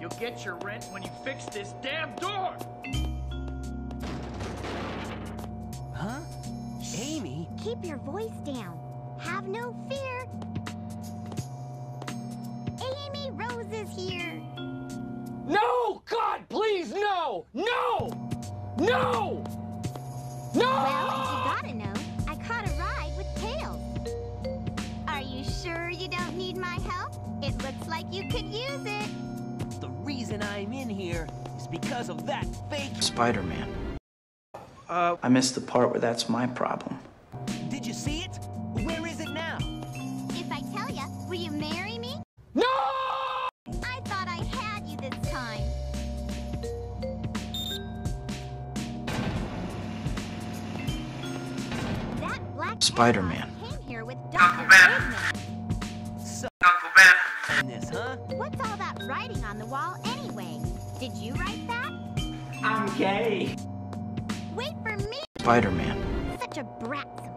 You'll get your rent when you fix this damn door! Huh? Amy? Keep your voice down. Have no fear. Amy Rose is here. No! God, please, no! No! No! No! Well, if you gotta know, I caught a ride with Tails. Are you sure you don't need my help? It looks like you could use it. The reason I'm in here is because of that fake Spider-Man. I missed the part where that's my problem. Did you see it? Where is it now? If I tell ya, will you marry me? No! I thought I had you this time. That black Spider-Man. came here with Uncle Dr. Ben. Eggman. So, Uncle Ben. in this, huh? What's all that writing on the wall anyway? Did you write that? I'm gay. Wait for me. Spider-Man. Such a brat